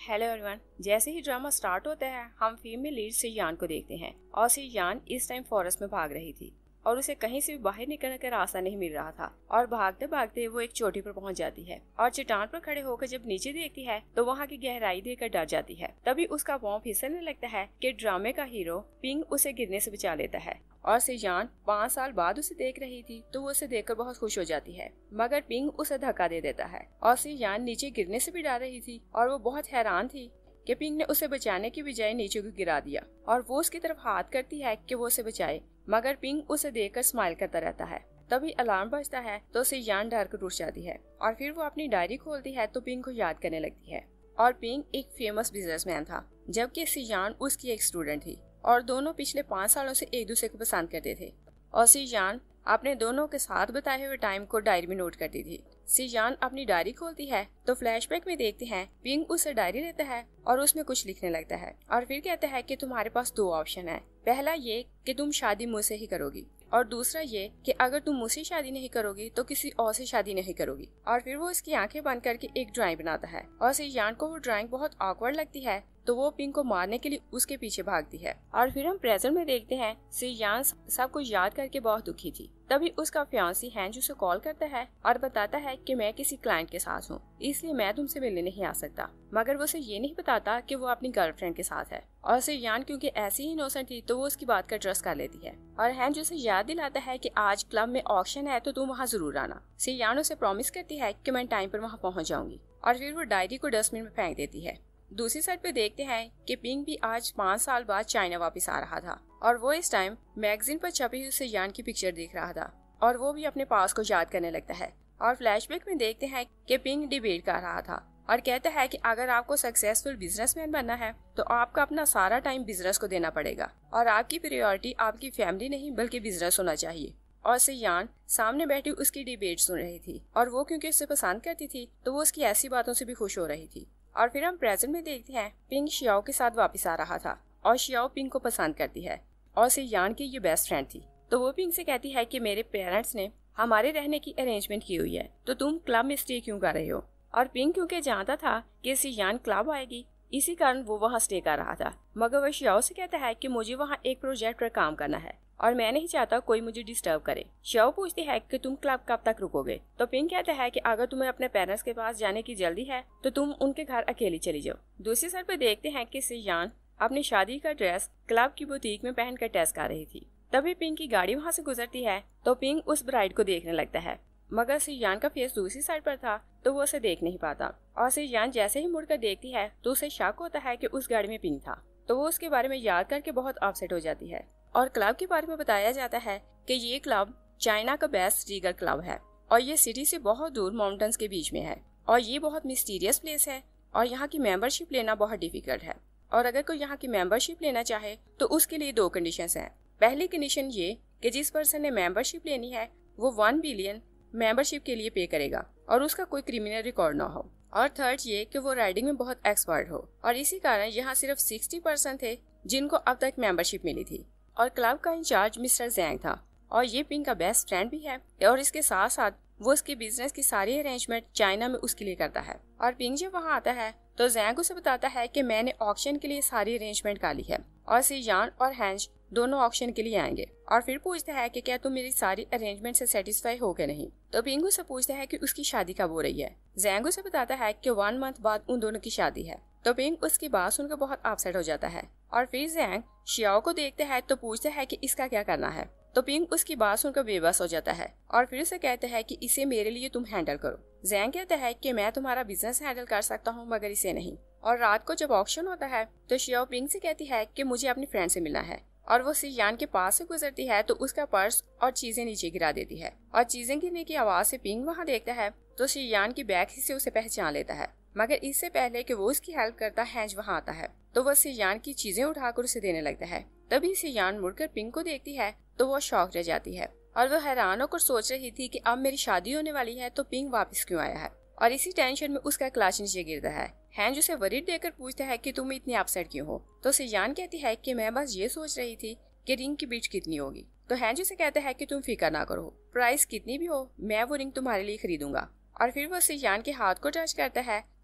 Hello everyone. जैसे ही drama start होता है हम फीमेल लीड सियान को देखते हैं और सियान इस टाइम फॉरेस्ट में भाग रही थी और उसे कहीं से भी बाहर निकलने का रास्ता नहीं मिल रहा था और भागते भागते वो एक चोटी पर पहुंच जाती है और चट्टान पर खड़े होकर जब नीचे देखती है तो वहां की गहराई देखकर डर जाती है। तभी उसका पांव फिसलने लगता है कि ड्रामे का हीरो पिंग उसे गिरने से बचा लेता है और सियान 5 साल बाद उसे देख रही थी तो वो उसे देखकर बहुत खुश हो जाती है, मगर पिंग उसे धक्का दे देता है और सियान नीचे गिरने से भी डर रही थी और वो बहुत हैरान थी कि पिंग ने उसे बचाने की बजाय नीचे को गिरा दिया और वो उसकी तरफ हाथ करती है कि वो उसे बचाए, मगर पिंग उसे देखकर स्माइल करता रहता है। तभी अलार्म बजता है तो सियान डर कर उठ जाती है और फिर वो अपनी डायरी खोलती है तो पिंग को याद करने लगती है और पिंग एक फेमस बिजनेसमैन था जबकि सियान उसकी एक स्टूडेंट थी और दोनों पिछले 5 सालों से एक दूसरे को पसंद करते थे और सियान अपने दोनों के साथ बताए हुए टाइम को डायरी में नोट करती थी। सियान अपनी डायरी खोलती है तो फ्लैशबैक में देखते हैं पिंग उसे डायरी लेता है और उसमें कुछ लिखने लगता है और फिर कहता है कि तुम्हारे पास 2 ऑप्शन है। पहला ये कि तुम शादी मुझसे ही करोगी और दूसरा ये कि अगर तुम मुझसे शादी नहीं करोगी तो किसी और से शादी नहीं करोगी। और फिर वो उसकी आंखें बंद करके एक ड्राइंग बनाता है और सियान को वो ड्राइंग बहुत ऑकवर्ड लगती है तो वो पिंग को मारने के लिए उसके पीछे भागती है। और फिर हम प्रेजेंट में देखते हैं सियान सब कुछ याद करके बहुत दुखी थी। तभी उसका फियांसी हैंज उसे कॉल करता है और बताता है कि मैं किसी क्लाइंट के साथ हूँ इसलिए मैं तुमसे मिलने नहीं आ सकता, मगर वो उसे ये नहीं बताता कि वो अपनी गर्लफ्रेंड के साथ है। और सियान क्योंकि ऐसी ही इनोसेंट थी तो वो उसकी बात का ट्रस्ट कर लेती है और हैंज उसे याद दिलाता है कि आज क्लब में ऑक्शन है तो तुम वहाँ जरूर आना। सियान उसे प्रॉमिस करती है कि मैं टाइम पर वहाँ पहुँच जाऊंगी और फिर वो डायरी को डस्टबिन में फेंक देती है। दूसरी साइड पे देखते हैं कि पिंग भी आज 5 साल बाद चाइना वापस आ रहा था और वो इस टाइम मैगजीन पर छपी हुई सियान की पिक्चर देख रहा था और वो भी अपने पास को याद करने लगता है। और फ्लैशबैक में देखते हैं कि पिंग डिबेट कर रहा था और कहता है कि अगर आपको सक्सेसफुल बिजनेसमैन बनना है तो आपका अपना सारा टाइम बिजनेस को देना पड़ेगा और आपकी प्रायोरिटी आपकी फैमिली नहीं बल्कि बिजनेस होना चाहिए। और सियान सामने बैठी उसकी डिबेट सुन रही थी और वो क्योंकि उसे पसंद करती थी तो वो उसकी ऐसी बातों से भी खुश हो रही थी। और फिर हम प्रेजेंट में देखते हैं पिंग शियाओ के साथ वापस आ रहा था और शियाओ पिंग को पसंद करती है और सियान की ये बेस्ट फ्रेंड थी। तो वो पिंग से कहती है कि मेरे पेरेंट्स ने हमारे रहने की अरेंजमेंट की हुई है तो तुम क्लब में स्टे क्यों कर रहे हो। और पिंग क्योंकि जानता था कि सियान क्लब आएगी इसी कारण वो वहाँ स्टे कर रहा था, मगर वह शियाओ से कहता है कि मुझे वहाँ एक प्रोजेक्ट पर काम करना है और मैं नहीं चाहता कोई मुझे डिस्टर्ब करे। शियाओ पूछती है कि तुम क्लब कब तक रुकोगे तो पिंग कहता है कि अगर तुम्हें अपने पेरेंट्स के पास जाने की जल्दी है तो तुम उनके घर अकेली चली जाओ। दूसरी साइड पे देखते हैं कि सियान अपनी शादी का ड्रेस क्लब की बुटीक में पहनकर टेस्ट कर रही थी। तभी पिंग की गाड़ी वहाँ से गुजरती है तो पिंग उस ब्राइड को देखने लगता है, मगर सियान का फेस दूसरी साइड पर था तो वो उसे देख नहीं पाता और सियान जैसे ही मुड़कर देखती है तो उसे शक होता है कि उस गाड़ी में पिंग था तो वो उसके बारे में याद करके बहुत अपसेट हो जाती है। और क्लब के बारे में बताया जाता है कि ये क्लब चाइना का बेस्ट रीगर क्लब है और ये सिटी से बहुत दूर माउंटेन्स के बीच में है और ये बहुत मिस्टीरियस प्लेस है और यहाँ की मेंबरशिप लेना बहुत डिफिकल्ट है और अगर कोई यहाँ की मेंबरशिप लेना चाहे तो उसके लिए 2 कंडीशंस हैं। पहली कंडीशन ये कि जिस पर्सन ने मेंबरशिप लेनी है वो 1 बिलियन मेंबरशिप के लिए पे करेगा और उसका कोई क्रिमिनल रिकॉर्ड ना हो, और थर्ड ये कि वो राइडिंग में बहुत एक्सपर्ट हो और इसी कारण यहाँ सिर्फ 60% थे जिनको अब तक मेंबरशिप मिली थी। और क्लब का इंचार्ज मिस्टर जैंग था और ये पिंग का बेस्ट फ्रेंड भी है और इसके साथ साथ वो उसके बिजनेस की सारी अरेंजमेंट चाइना में उसके लिए करता है। और पिंग जब वहाँ आता है तो जैंग उसे बताता है कि मैंने ऑक्शन के लिए सारी अरेंजमेंट कर ली है और सियान और हैंज दोनों ऑक्शन के लिए आएंगे और फिर पूछता है कि क्या तुम मेरी सारी अरेंजमेंट से सेटिस्फाई हो गए नहीं। तो पिंग उसे पूछता है कि उसकी शादी कब हो रही है। जैंग उसे बताता है कि 1 मंथ बाद उन दोनों की शादी है। तो पिंग उसकी बात सुनकर बहुत अपसेट हो जाता है और फिर जैंग शियाओ को देखता है तो पूछता है कि इसका क्या करना है। तो पिंग उसकी बात सुनकर बेबस हो जाता है और फिर उसे कहता है कि इसे मेरे लिए तुम हैंडल करो। जैंग कहता है कि मैं तुम्हारा बिजनेस हैंडल कर सकता हूँ मगर इसे नहीं। और रात को जब ऑक्शन होता है तो शियाओ पिंग से कहती है कि मुझे अपनी फ्रेंड से मिलना है और वो सियान के पास से गुजरती है तो उसका पर्स और चीजें नीचे गिरा देती है और चीजें गिरने की आवाज से पिंग वहाँ देखता है तो सियान की बैग से उसे पहचान लेता है, मगर इससे पहले कि वो उसकी हेल्प करता हैंज वहाँ आता है तो वो सियान की चीजें उठाकर उसे देने लगता है। तभी सियान मुड़कर पिंग को देखती है तो वो शॉक रह जाती है और वो हैरान होकर सोच रही थी कि अब मेरी शादी होने वाली है तो पिंग वापस क्यों आया है। और इसी टेंशन में उसका क्लच नीचे गिरता है। हैंज उसे वरीड देकर पूछता है कि तुम इतनी अपसेट क्यों हो। तो सियान कहती है कि मैं बस ये सोच रही थी कि रिंग की बीच कितनी होगी। तो हैंज उसे कहता है कि तुम फिक्र ना करो, प्राइस कितनी भी हो मैं वो रिंग तुम्हारे लिए खरीदूंगा। और फिर वो सियान के हाथ को टच करता है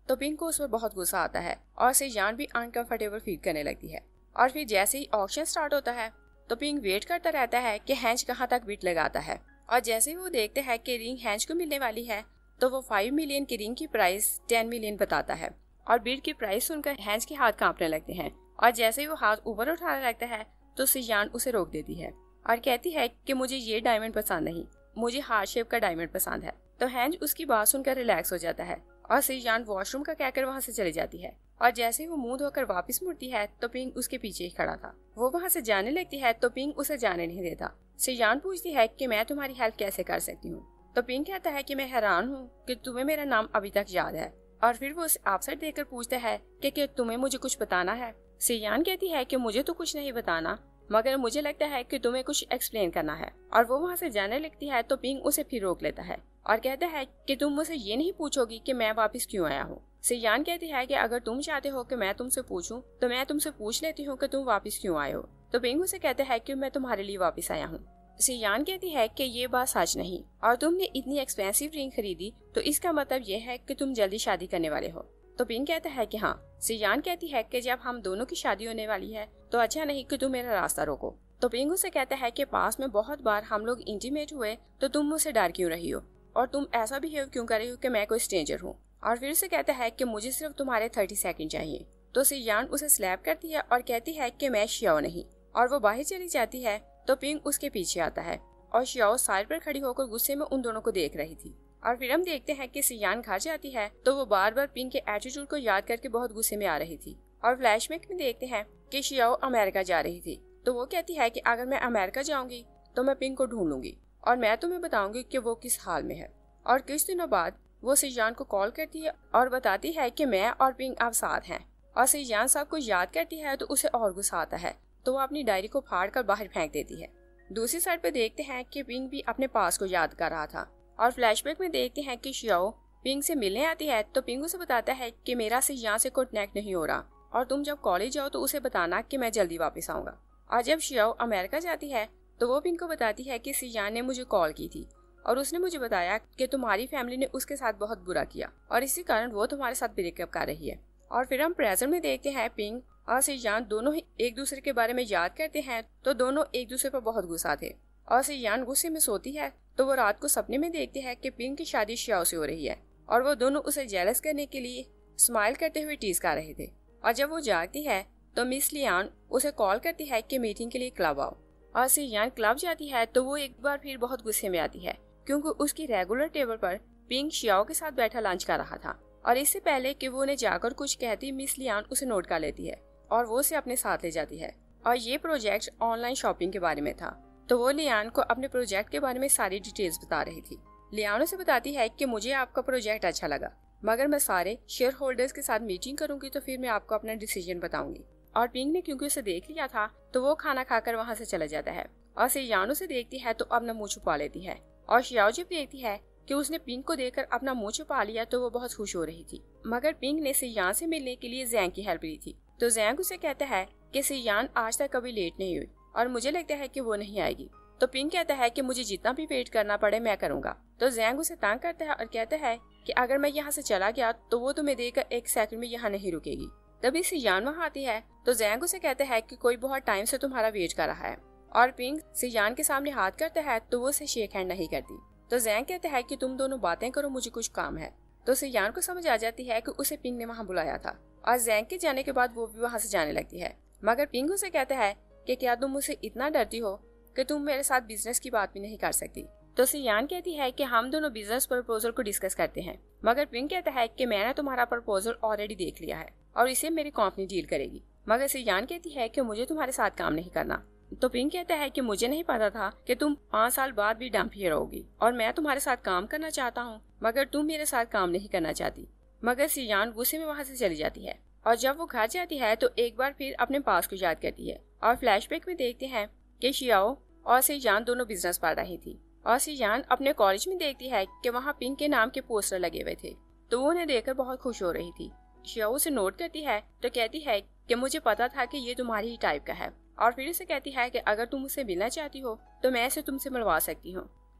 तो पिंक को उस पर बहुत गुस्सा आता है और सीयान भी अनकंफर्टेबल फील करने लगती है। और फिर जैसे ही ऑक्शन स्टार्ट होता है तो पिंक वेट करता रहता है कि हैंच कहाँ तक बिट लगाता है। और जैसे ही वो देखते हैं कि रिंग हैंच को मिलने वाली है तो वो 5 मिलियन की रिंग की प्राइस 10 मिलियन बताता है। और बिड की प्राइस सुनकर हैंच के हाथ कांपने लगते हैं। और जैसे ही वो हाथ ऊपर उठाने लगता है तो सीयान उसे रोक देती है और कहती है कि मुझे ये डायमंड पसंद नहीं, मुझे हार्ट शेप का डायमंड पसंद है। तो हैंच उसकी बात सुनकर रिलैक्स हो जाता है और सीयान वॉशरूम का कहकर वहाँ से चली जाती है। और जैसे ही वो मुंह धोकर वापस मुड़ती है तो पिंक उसके पीछे ही खड़ा था। वो वहाँ से जाने लगती है तो पिंक उसे जाने नहीं देता। सीयान पूछती है कि मैं तुम्हारी हेल्प कैसे कर सकती हूँ। तो पिंक कहता है कि मैं हैरान हूँ कि तुम्हें मेरा नाम अभी तक याद है। और फिर वो उसे अपसेट देखकर पूछता है कि तुम्हें मुझे कुछ बताना है। सीयान कहती है कि मुझे तो कुछ नहीं बताना, मगर मुझे लगता है कि तुम्हें कुछ एक्सप्लेन करना है। और वो वहाँ से जाने लगती है तो पिंक उसे फिर रोक लेता है और कहता है कि तुम मुझसे ये नहीं पूछोगी कि मैं वापस क्यों आया हूँ। सीयान कहती है कि अगर तुम चाहते हो कि मैं तुमसे पूछूं तो मैं तुमसे पूछ लेती हूँ कि तुम वापस क्यों आए हो। तो पिंक उसे कहता है कि मैं तुम्हारे लिए वापस आया हूँ। सीयान कहती है कि ये बात सच नहीं और तुमने इतनी एक्सपेंसिव रिंग खरीदी तो इसका मतलब ये है कि तुम जल्दी शादी करने वाले हो। तो पिंक कहता है कि हाँ। सीयान कहती है कि जब हम दोनों की शादी होने वाली है तो अच्छा नहीं कि तुम मेरा रास्ता रोको। तो पिंक उसे कहता है कि पास में बहुत बार हम लोग इंटीमेट हुए तो तुम मुझसे डर क्यों रही हो और तुम ऐसा बिहेव क्यों कर रही हो कि मैं कोई स्ट्रेंजर हूँ। और फिर उसे कहता है कि मुझे सिर्फ तुम्हारे 30 सेकंड चाहिए। तो सीयान उसे स्लैप करती है और कहती है कि मैं शियाओ नहीं, और वो बाहर चली जाती है। तो पिंक उसके पीछे आता है और शियाओ साइड पर खड़ी होकर गुस्से में उन दोनों को देख रही थी। और फिर हम देखते हैं कि सीयान घर जाती है तो वो बार बार पिंक के एटीट्यूड को याद करके बहुत गुस्से में आ रही थी। और फ्लैशबैक में देखते हैं कि शियाओ अमेरिका जा रही थी। तो वो कहती है कि अगर मैं अमेरिका जाऊंगी तो मैं पिंक को ढूंढ लूंगी और मैं तुम्हें बताऊंगी कि वो किस हाल में है। और कुछ दिनों बाद वो सीयान को कॉल करती है और बताती है कि मैं और पिंक अब साथ हैं। और सीयान सब कुछ याद करती है तो उसे और गुस्सा आता है तो वो अपनी डायरी को फाड़ कर बाहर फेंक देती है। दूसरी साइड पे देखते हैं कि पिंक भी अपने पास को याद कर रहा था। और फ्लैशबैक में देखते हैं कि शियाओ पिंक से मिलने आती है तो पिंक उसे बताता है कि मेरा सीयान से कनेक्ट नहीं हो रहा और तुम जब कॉलेज जाओ तो उसे बताना कि मैं जल्दी वापस आऊंगा। और जब शियाओ अमेरिका जाती है तो वो पिंक को बताती है कि सीयान ने मुझे कॉल की थी और उसने मुझे बताया कि तुम्हारी फैमिली ने उसके साथ बहुत बुरा किया और इसी कारण वो तुम्हारे साथ ब्रेकअप कर रही है। और फिर हम प्रेजेंट में देखते हैं पिंक और सीयान दोनों ही एक दूसरे के बारे में याद करते हैं तो दोनों एक दूसरे पर बहुत गुस्सा थे। और सीयान गुस्से में सोती है तो वो रात को सपने में देखते हैं कि पिंक की शादी शियाओ से हो रही है और वो दोनों उसे जेलस करने के लिए स्माइल करते हुए टीज कर रहे थे। और जब वो जागती है तो मिस लियान उसे कॉल करती है कि मीटिंग के लिए क्लब आओ। और सीयान क्लब जाती है तो वो एक बार फिर बहुत गुस्से में आती है क्योंकि उसकी रेगुलर टेबल पर पिंक शियाओ के साथ बैठा लंच कर रहा था। और इससे पहले कि वो उन्हें जाकर कुछ कहती मिस लियान उसे नोट कर लेती है और वो उसे अपने साथ ले जाती है। और ये प्रोजेक्ट ऑनलाइन शॉपिंग के बारे में था तो वो लियान को अपने प्रोजेक्ट के बारे में सारी डिटेल्स बता रही थी। लियान उसे बताती है कि मुझे आपका प्रोजेक्ट अच्छा लगा मगर मैं सारे शेयर होल्डर्स के साथ मीटिंग करूंगी तो फिर मैं आपको अपना डिसीजन बताऊंगी। और पिंक ने क्योंकि उसे देख लिया था तो वो खाना खाकर वहाँ से चला जाता है। और सीयान उसे देखती है तो अपना मुँह छुपा लेती है। और शियाओ जब देखती है कि उसने पिंक को देखकर अपना मुंह छुपा लिया तो वो बहुत खुश हो रही थी। मगर पिंक ने सीयान से मिलने के लिए जैंग की हेल्प ली थी। तो जैंग उसे कहता है कि सीयान आज तक कभी लेट नहीं हुई और मुझे लगता है कि वो नहीं आएगी। तो पिंक कहता है कि मुझे जितना भी वेट करना पड़े मैं करूंगा। तो जैंग उसे तंग करता है और कहता है कि अगर मैं यहाँ से चला गया तो वो तुम्हें देखकर 1 सेकंड में यहाँ नहीं रुकेगी। तभी सीयान वहाँ आती है तो जैंग उसे कहता है कि कोई बहुत टाइम से तुम्हारा वेट कर रहा है। और पिंक सीयान के सामने हाथ करता है तो वो उसे शेक हैंड नहीं करती। तो जैंग कहता है कि तुम दोनों बातें करो, मुझे कुछ काम है। तो सीयान को समझ आ जाती है कि उसे पिंक ने वहाँ बुलाया था और जैंग के जाने के बाद वो भी वहाँ से जाने लगती है। मगर पिंक उसे कहता है कि क्या तुम मुझसे इतना डरती हो कि तुम मेरे साथ बिजनेस की बात भी नहीं कर सकती। तो सीयान कहती है कि हम दोनों बिजनेस प्रपोजल को डिस्कस करते हैं। मगर पिंक कहता है कि मैंने तुम्हारा प्रपोजल ऑलरेडी देख लिया है और इसे मेरी कंपनी डील करेगी। मगर सीयान कहती है कि मुझे तुम्हारे साथ काम नहीं करना। तो पिंक कहता है कि मुझे नहीं पता था कि तुम 5 साल बाद भी डंप ही रहोगी और मैं तुम्हारे साथ काम करना चाहता हूँ मगर तुम मेरे साथ काम नहीं करना चाहती। मगर सीयान गुस्से में वहाँ से चली जाती है। और जब वो घर जाती है तो एक बार फिर अपने पास को याद करती है। और फ्लैशबैक में देखते हैं कि शियाओ और सीयान दोनों बिजनेस पढ़ रही थी। और सीयान अपने कॉलेज में देखती है कि वहाँ पिंक के नाम के पोस्टर लगे हुए थे तो वो उन्हें देखकर बहुत खुश हो रही थी। शियाओ उसे नोट करती है तो कहती है कि मुझे पता था कि ये तुम्हारी ही टाइप का है। और फिर उसे कहती है कि अगर तुम मुझसे मिलना चाहती हो तो मैं इसे तुमसे मिलवा सकती हूँ।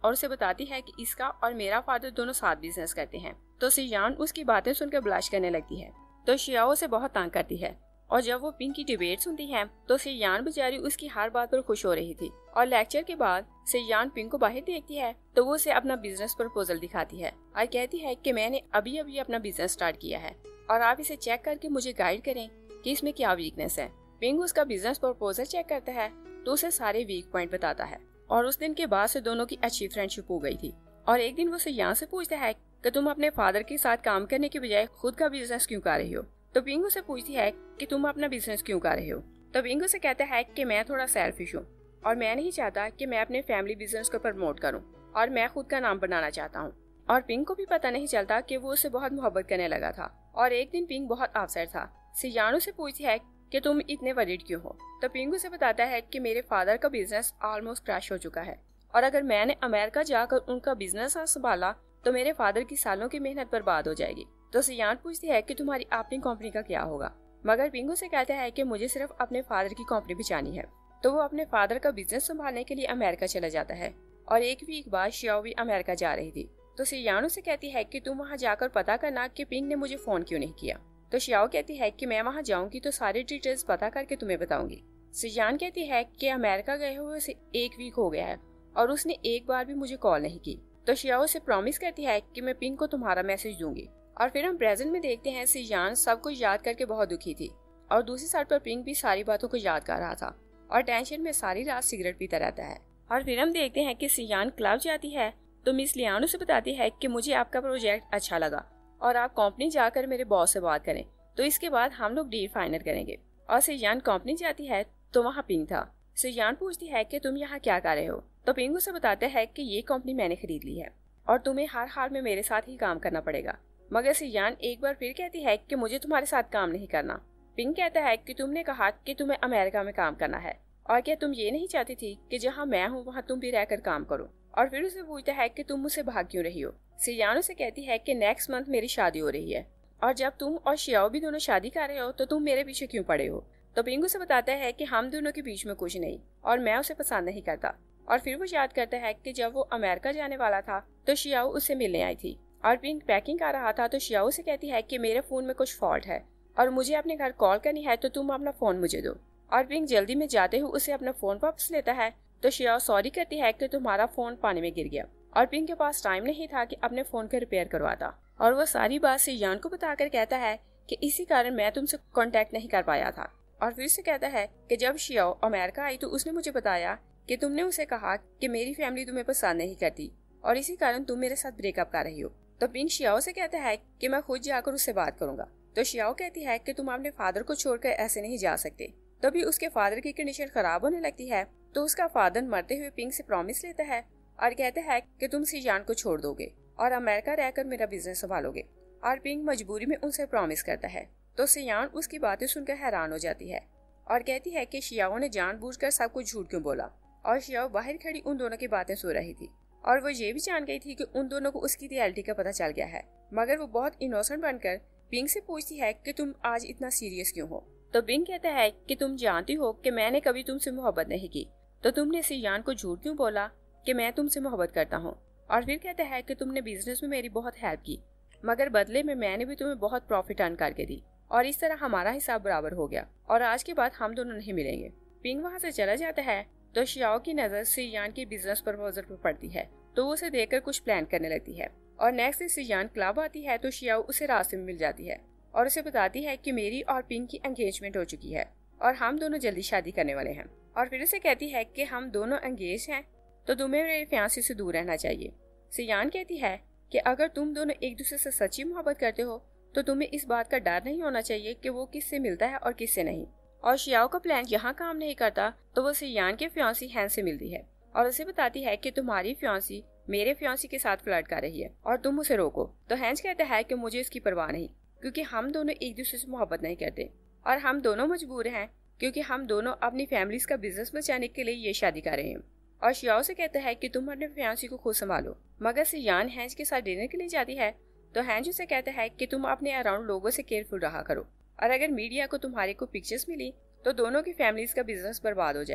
और उसे बताती है कि इसका और मेरा फादर दोनों साथ बिजनेस करते हैं। तो सियान उसकी बातें सुनकर ब्लश करने लगती है। तो शियाओ उसे बहुत तंग करती है और जब वो पिंग की डिबेट सुनती है तो सियान बेचारी उसकी हर बात पर खुश हो रही थी। और लेक्चर के बाद सियान पिंग को बाहर देखती है तो वो उसे अपना बिजनेस प्रपोजल दिखाती है और कहती है कि मैंने अभी अभी अपना बिजनेस स्टार्ट किया है और आप इसे चेक करके मुझे गाइड करें कि इसमें क्या वीकनेस है। पिंग उसका बिजनेस प्रपोजल चेक करता है तो उसे सारे वीक पॉइंट बताता है और उस दिन के बाद से दोनों की अच्छी फ्रेंडशिप हो गई थी। और एक दिन वो सियान से पूछता है कि तुम अपने फादर के साथ काम करने के बजाय खुद का बिजनेस क्यों कर रही हो। तो पिंग उसे पूछती है कि तुम अपना बिजनेस क्यों कर रहे हो। तो पिंग उसे कहता है कि मैं थोड़ा सेल्फिश हूँ और मैं नहीं चाहता कि मैं अपने फैमिली बिजनेस को प्रमोट करूँ और मैं खुद का नाम बनाना चाहता हूँ। और पिंग को भी पता नहीं चलता कि वो उससे बहुत मोहब्बत करने लगा था। और एक दिन पिंग बहुत अपसेट था। सियान उसे पूछती है कि तुम इतने वरीड क्यों हो। तो पिंग उसे बताता है कि मेरे फादर का बिजनेस ऑलमोस्ट क्रैश हो चुका है और अगर मैंने अमेरिका जाकर उनका बिजनेस संभाला तो मेरे फादर की सालों की मेहनत बर्बाद हो जाएगी। तो सियान पूछती है कि तुम्हारी अपनी कंपनी का क्या होगा, मगर पिंग उसे कहता है कि मुझे सिर्फ अपने फादर की कंपनी बचानी है। तो वो अपने फादर का बिजनेस संभालने के लिए अमेरिका चला जाता है और एक वीक बाद शियाओ भी अमेरिका जा रही थी। तो सियान उसे कहती है कि तुम वहाँ जाकर पता करना कि पिंग ने मुझे फोन क्यों नहीं किया। तो शियाओ कहती है कि मैं वहाँ जाऊंगी तो सारी डिटेल्स पता करके तुम्हें बताऊंगी। सियान कहती है कि अमेरिका गए हुए उसे 1 वीक हो गया है और उसने एक बार भी मुझे कॉल नहीं की। तो शियाओ से प्रॉमिस करती है कि मैं पिंग को तुम्हारा मैसेज दूंगी। और फिर हम प्रेजेंट में देखते हैं सियान सब कुछ याद करके बहुत दुखी थी और दूसरी साइड पर पिंग भी सारी बातों को याद कर रहा था और टेंशन में सारी रात सिगरेट पीता रहता है। और फिर हम देखते हैं कि सियान क्लब जाती है तो मिस लियान उसे बताती है कि मुझे आपका प्रोजेक्ट अच्छा लगा और आप कंपनी जाकर मेरे बॉस से बात करें तो इसके बाद हम लोग डील फाइनल करेंगे। और सियान कंपनी जाती है तो वहाँ पिंग था। सियान पूछती है कि तुम यहाँ क्या कर रहे हो। तो पिंग उसे बताता है कि ये कंपनी मैंने खरीद ली है और तुम्हें हर हाल में मेरे साथ ही काम करना पड़ेगा। मगर सियान एक बार फिर कहती है कि मुझे तुम्हारे साथ काम नहीं करना। पिंग कहता है कि तुमने कहा कि तुम्हें अमेरिका में काम करना है और क्या तुम ये नहीं चाहती थी कि जहाँ मैं हूँ वहाँ तुम भी रहकर काम करो। और फिर उसे पूछता है कि तुम मुझसे भाग क्यों रही हो। सियान उसे कहती है कि नेक्स्ट मंथ मेरी शादी हो रही है और जब तुम और शियाओ भी दोनों शादी कर रहे हो तो तुम मेरे पीछे क्यों पड़े हो। तो पिंग उसे बताता है कि हम दोनों के बीच में कुछ नहीं और मैं उसे पसंद नहीं करता। और फिर वो याद करता है कि जब वो अमेरिका जाने वाला था तो शियाओ उससे मिलने आई थी और पिंग पैकिंग कर रहा था। तो शियाओ से कहती है कि मेरे फोन में कुछ फॉल्ट है और मुझे अपने घर कॉल करनी है तो तुम अपना फोन मुझे दो। और पिंग जल्दी में जाते हुए उसे अपना फोन वापस लेता है तो शियाओ सॉरी करती है कि तुम्हारा फोन पानी में गिर गया और पिंग के पास टाइम नहीं था कि अपने फोन को रिपेयर करवाता। और वो सारी बात सियान को बताकर कहता है कि इसी कारण मैं तुमसे कांटेक्ट नहीं कर पाया था। और फिर से कहता है कि जब शियाओ अमेरिका आई तो उसने मुझे बताया कि तुमने उसे कहा कि मेरी फैमिली तुम्हें पसंद नहीं करती और इसी कारण तुम मेरे साथ ब्रेकअप कर रही हो। तो पिंग शियाओ से कहता है कि मैं खुद जाकर उससे बात करूंगा। तो शियाओ कहती है कि तुम अपने फादर को छोड़कर ऐसे नहीं जा सकते। तभी उसके फादर की कंडीशन खराब होने लगती है तो उसका फादर मरते हुए पिंग से प्रॉमिस लेता है और कहता है कि तुम सियान को छोड़ दोगे और अमेरिका रहकर मेरा बिजनेस संभालोगे। और पिंग मजबूरी में उनसे प्रॉमिस करता है। तो सियान उसकी बातें सुनकर हैरान हो जाती है और कहती है कि शियाओ ने जानबूझकर सब कुछ झूठ क्यों बोला। और शियाओ बाहर खड़ी उन दोनों की बातें सुन रही थी और वो ये भी जान गई थी कि उन दोनों को उसकी रियलिटी का पता चल गया है। मगर वो बहुत इनोसेंट बनकर पिंग से पूछती है कि तुम आज इतना सीरियस क्यों हो। तो पिंग कहता है कि तुम जानती हो कि मैंने कभी तुमसे मोहब्बत नहीं की तो तुमने सियान को झूठ क्यों बोला कि मैं तुमसे मोहब्बत करता हूँ। और फिर कहता है कि तुमने बिजनेस में मेरी बहुत हेल्प की मगर बदले में मैंने भी तुम्हें बहुत प्रॉफिट अर्न करके दी और इस तरह हमारा हिसाब बराबर हो गया और आज के बाद हम दोनों नहीं मिलेंगे। पिंग वहाँ से चला जाता है तो शियाओ की नजर सियान की बिजनेस प्रपोजल पर पड़ती है तो वो उसे देखकर कुछ प्लान करने लगती है। और नेक्स्ट डे सियान क्लब आती है तो शियाओ उसे रास्ते में मिल जाती है और उसे बताती है कि मेरी और पिंग की एंगेजमेंट हो चुकी है और हम दोनों जल्दी शादी करने वाले हैं। और फिर उसे कहती है कि हम दोनों एंगेज हैं तो तुम्हें मेरे फियांसे से दूर रहना चाहिए। सियान कहती है कि अगर तुम दोनों एक दूसरे से सच्ची मोहब्बत करते हो तो तुम्हें इस बात का डर नहीं होना चाहिए कि वो किससे मिलता है और किससे नहीं। और शियाओ का प्लान यहाँ काम नहीं करता तो वो सियान के फियांसी हैंस से मिलती है और उसे बताती है कि तुम्हारी फियांसी मेरे फियांसी के साथ फ्लर्ट कर रही है और तुम उसे रोको। तो हैंस कहता है कि मुझे इसकी परवाह नहीं क्योंकि हम दोनों एक दूसरे से मोहब्बत नहीं करते और हम दोनों मजबूर हैं क्योंकि हम दोनों अपनी फैमिलीज का बिजनेस बचाने के लिए ये शादी कर रहे हैं। और शियाओ से कहता है कि तुम अपने फियांसी को खुद संभालो। मगर सियान हैंस के साथ डिनर के लिए जाती है तो हैंस उसे कहता है कि तुम अपने अराउंड लोगों से केयरफुल रहा करो और अगर मीडिया को तुम्हारे को पिक्चर्स मिली तो दोनों की फैमिलीज का बिजनेस बर्बाद हो जाएगा।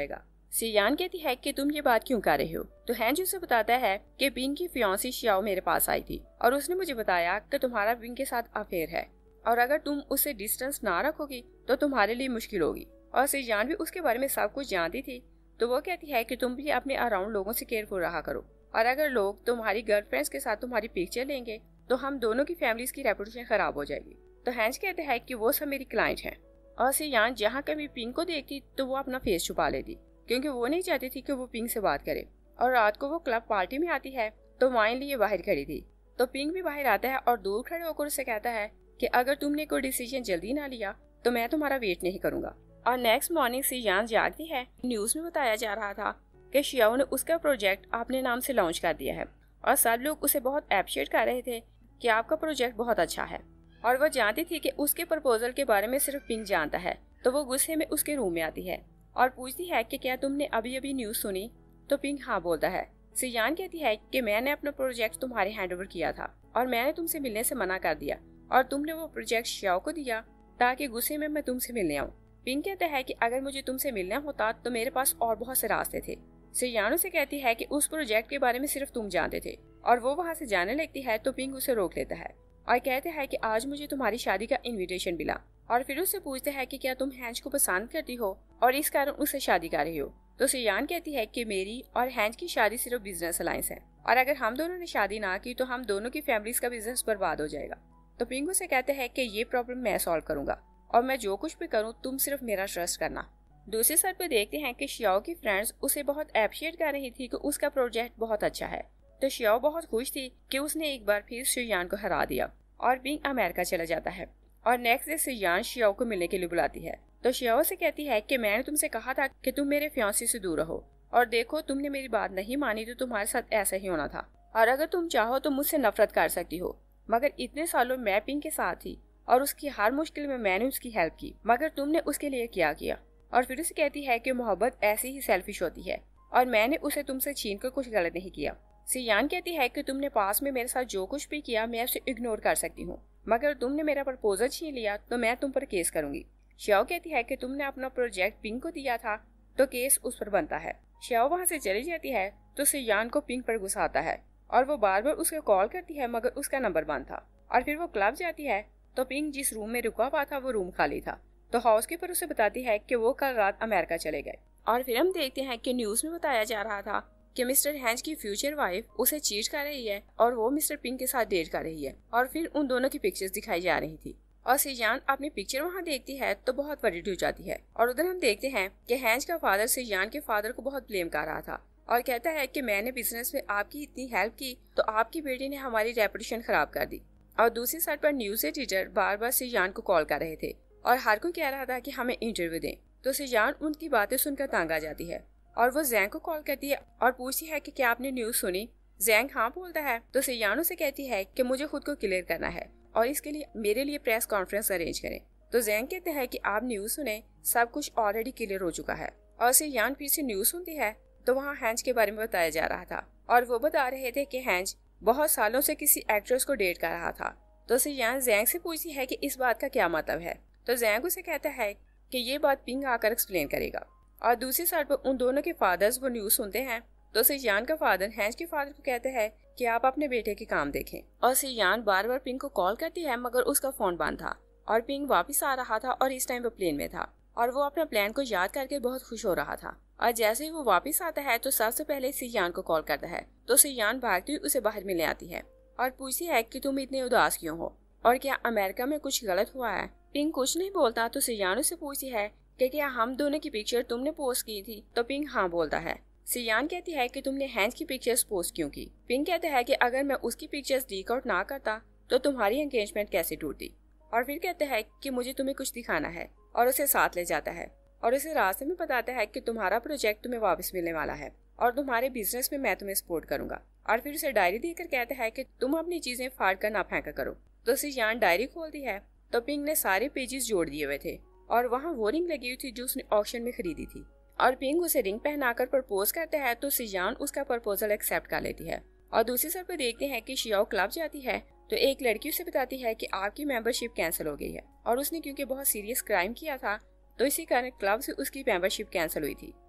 सियान कहती है कि तुम ये बात क्यों कर रहे हो। तो हैंज उसे बताता है कि पिंग की फियांसी शियाओ मेरे पास आई थी और उसने मुझे बताया कि तुम्हारा पिंग के साथ अफेयर है और अगर तुम उससे डिस्टेंस ना रखोगी तो तुम्हारे लिए मुश्किल होगी। और सियान भी उसके बारे में सब कुछ जानती थी। तो वो कहती है कि तुम भी अपने अराउंड लोगों से केयरफुल रहा करो और अगर लोग तुम्हारी गर्लफ्रेंड्स के साथ तुम्हारी पिक्चर लेंगे तो हम दोनों की फैमिलीज की रेपुटेशन खराब हो जाएगी। तो हैंज कहते हैं कि वो सब मेरी क्लाइंट हैं। और सियान जहाँ कभी पिंग को देखती तो वो अपना फेस छुपा लेती क्योंकि वो नहीं चाहती थी कि वो पिंग से बात करे। और रात को वो क्लब पार्टी में आती है तो वाइन लिए बाहर खड़ी थी। तो पिंग भी बाहर आता है और दूर खड़े होकर उससे कहता है कि अगर तुमने कोई डिसीजन जल्दी ना लिया तो मैं तुम्हारा वेट नहीं करूंगा। और नेक्स्ट मॉर्निंग सियान जागती है। न्यूज में बताया जा रहा था कि शियाओ ने उसका प्रोजेक्ट अपने नाम से लॉन्च कर दिया है और सब लोग उसे बहुत अप्रिशिएट कर रहे थे कि आपका प्रोजेक्ट बहुत अच्छा है। और वह जानती थी कि उसके प्रपोजल के बारे में सिर्फ पिंग जानता है। तो वो गुस्से में उसके रूम में आती है और पूछती है कि क्या तुमने अभी अभी न्यूज सुनी। तो पिंग हाँ बोलता है। सियान कहती है कि मैंने अपना प्रोजेक्ट तुम्हारे हैंडओवर किया था और मैंने तुमसे मिलने से मना कर दिया और तुमने वो प्रोजेक्ट शियाओ को दिया ताकि गुस्से में मैं तुमसे मिलने आऊँ। पिंग कहता है कि अगर मुझे तुमसे मिलना होता तो मेरे पास और बहुत से रास्ते थे। सियान उसे कहती है कि उस प्रोजेक्ट के बारे में सिर्फ तुम जानते थे और वो वहाँ से जाने लगती है। तो पिंग उसे रोक लेता है और कहते हैं कि आज मुझे तुम्हारी शादी का इनविटेशन मिला। और फिर उससे पूछते हैं कि क्या तुम हैंज को पसंद करती हो और इस कारण उससे शादी कर रही हो। तो सियान कहती है कि मेरी और हैंज की शादी सिर्फ बिजनेस अलायंस है और अगर हम दोनों ने शादी ना की तो हम दोनों की फैमिलीज का बिजनेस बर्बाद हो जाएगा। तो पिंग उसे कहते हैं कि ये प्रॉब्लम मैं सॉल्व करूंगा और मैं जो कुछ भी करूँ तुम सिर्फ मेरा ट्रस्ट करना। दूसरी साइड पे देखते हैं कि शियाओ की फ्रेंड्स उसे बहुत अप्रिशिएट कर रही थी कि उसका प्रोजेक्ट बहुत अच्छा है। तो शियाओ बहुत खुश थी कि उसने एक बार फिर सियान को हरा दिया और पिंग अमेरिका चला जाता है। और नेक्स्ट डे सियान शियाओ को मिलने के लिए बुलाती है। तो शियाओ से कहती है कि मैंने तुमसे कहा था कि तुम मेरे फियांसे से दूर रहो और देखो तुमने मेरी बात नहीं मानी तो तुम्हारे साथ ऐसा ही होना था और अगर तुम चाहो तो मुझसे नफरत कर सकती हो मगर इतने सालों मैं पिंग के साथ थी और उसकी हर मुश्किल में मैंने उसकी हेल्प की मगर तुमने उसके लिए क्या किया। और फिर उसे कहती है कि मोहब्बत ऐसी ही सेल्फिश होती है और मैंने उसे तुमसे छीन कर कुछ गलत नहीं किया। सियान कहती है कि तुमने पास में मेरे साथ जो कुछ भी किया मैं उसे इग्नोर कर सकती हूँ मगर तुमने मेरा प्रपोजल छीन लिया तो मैं तुम पर केस करूंगी। शियाओ कहती है कि तुमने अपना प्रोजेक्ट पिंग को दिया था तो केस उस पर बनता है। शियाओ वहाँ से चली जाती है तो सियान को पिंग पर गुस्सा आता है और वो बार बार उसको कॉल करती है मगर उसका नंबर बंद था। और फिर वो क्लब जाती है तो पिंग जिस रूम में रुका हुआ था वो रूम खाली था। तो हाउसकीपर उसे बताती है कि वो कल रात अमेरिका चले गए। और फिर हम देखते हैं कि न्यूज में बताया जा रहा था कि मिस्टर हैंज की फ्यूचर वाइफ उसे चीट कर रही है और वो मिस्टर पिंग के साथ डेट कर रही है और फिर उन दोनों की पिक्चर्स दिखाई जा रही थी। और सियान अपनी पिक्चर वहाँ देखती है तो बहुत वरीड हो जाती है। और उधर हम देखते हैं कि हैंज का फादर सियान के फादर को बहुत ब्लेम कर रहा था और कहता है कि मैंने बिजनेस में आपकी इतनी हेल्प की तो आपकी बेटी ने हमारी रेपुटेशन खराब कर दी। और दूसरी साइड पर न्यूज एडिटर बार बार सियान को कॉल कर रहे थे और हर कोई कह रहा था कि हमें इंटरव्यू दें। तो सियान उनकी बातें सुनकर तंग आ जाती है और वो जैंग को कॉल करती है और पूछती है कि क्या आपने न्यूज सुनी। जैंग हाँ बोलता है। तो सियान उसे कहती है कि मुझे खुद को क्लियर करना है और इसके लिए मेरे लिए प्रेस कॉन्फ्रेंस अरेंज करें। तो जैंग कहते हैं कि आप न्यूज सुने, सब कुछ ऑलरेडी क्लियर हो चुका है। और सियान फिर से न्यूज सुनती है तो वहाँ हैंज के बारे में बताया जा रहा था और वो बता रहे थे कि हैंज बहुत सालों से किसी एक्ट्रेस को डेट कर रहा था। तो सियान जैंग से पूछती है कि इस बात का क्या मतलब है। तो जैंग उसे कहता है कि ये बात पिंग आकर एक्सप्लेन करेगा। और दूसरी साइड पर उन दोनों के फादर्स वो न्यूज सुनते हैं। तो सियान का फादर हैंज के फादर को कहते हैं कि आप अपने बेटे के काम देखें। और सियान बार बार पिंग को कॉल करती है मगर उसका फोन बंद था और पिंग वापस आ रहा था और इस टाइम वो प्लेन में था और वो अपना प्लान को याद करके बहुत खुश हो रहा था। और जैसे ही वो वापस आता है तो सबसे पहले सियान को कॉल करता है। तो सियान भागती हुई उसे बाहर मिलने आती है और पूछती है कि तुम इतने उदास क्यों हो और क्या अमेरिका में कुछ गलत हुआ है। पिंग कुछ नहीं बोलता तो सियान उससे पूछती है कि क्या हम दोनों की पिक्चर तुमने पोस्ट की थी। तो पिंग हाँ बोलता है। सियान कहती है कि तुमने हैंज की पिक्चर्स पोस्ट क्यों की। पिंग कहता है कि अगर मैं उसकी पिक्चर्स लीक आउट ना करता तो तुम्हारी एंगेजमेंट कैसे टूटती। और फिर कहता है कि मुझे तुम्हें कुछ दिखाना है और उसे साथ ले जाता है और उसे रास्ते में बताता है कि तुम्हारा प्रोजेक्ट तुम्हें वापस मिलने वाला है और तुम्हारे बिजनेस में मैं तुम्हें सपोर्ट करूंगा। और फिर उसे डायरी देकर कहता है कि तुम अपनी चीजें फाड़ कर ना फेंका करो। तो सियान डायरी खोलती है तो पिंग ने सारे पेजेस जोड़ दिए हुए थे और वहाँ वो रिंग लगी हुई थी जो उसने ऑक्शन में खरीदी थी। और पिंग उसे रिंग पहनाकर प्रपोज करता है तो सियान उसका प्रपोजल एक्सेप्ट कर लेती है। और दूसरी साइड पर देखते हैं कि शियाओ क्लब जाती है तो एक लड़की उसे बताती है कि आपकी मेंबरशिप कैंसिल हो गई है और उसने क्योंकि बहुत सीरियस क्राइम किया था तो इसी कारण क्लब से उसकी मेंबरशिप कैंसिल हुई थी।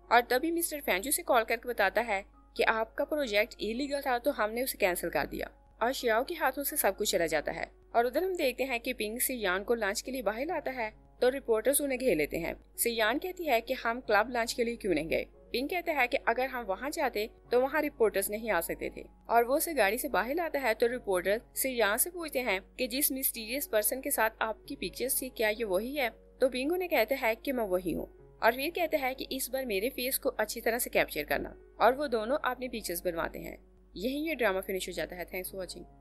और तभी मिस्टर फेंजू से कॉल करके बताता है कि आपका प्रोजेक्ट इलीगल था तो हमने उसे कैंसिल कर दिया। और शियाओ के हाथों से सब कुछ चला जाता है। और उधर हम देखते हैं कि पिंग सियान को लंच के लिए बाहर लाता है तो रिपोर्टर्स उन्हें घेर लेते हैं। सियान कहती है कि हम क्लब लंच के लिए क्यों नहीं गए। पिंग कहता है कि अगर हम वहां जाते तो वहां रिपोर्टर्स नहीं आ सकते थे। और वो उसे गाड़ी से बाहर लाता है तो रिपोर्टर सियान से पूछते हैं कि जिस मिस्टीरियस पर्सन के साथ आपकी पिक्चर्स थी क्या ये वही है। तो पिंग उन्हें कहता है कि मैं वही हूँ और फिर कहता है कि इस बार मेरे फेस को अच्छी तरह से कैप्चर करना। और वो दोनों अपनी पिक्चर्स बनवाते हैं। यही ये ड्रामा फिनिश हो जाता है। Thanks for watching.